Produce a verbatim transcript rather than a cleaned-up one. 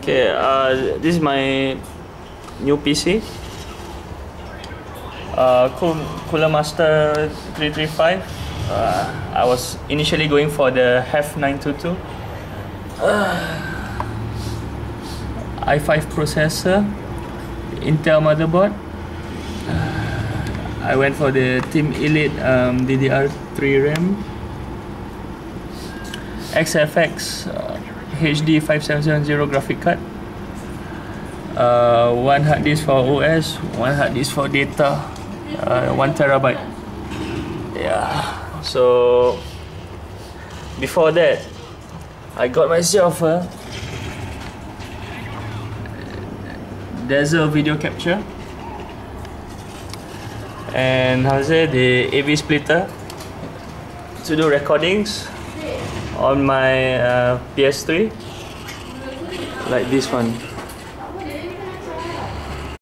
Okay, uh, this is my new P C. Uh, Cooler Master three thirty-five. Uh, I was initially going for the H E F nine twenty-two. Uh, i five processor, Intel motherboard. Uh, I went for the Team Elite um, D D R three RAM. X F X uh, H D five seven seven zero graphic card. Uh, one hard disk for O S, one hard disk for data, uh, one terabyte. Yeah. So before that, I got myself a Dazzle video capture, and how's it, the A V splitter to do recordings on my uh, P S three, like this one.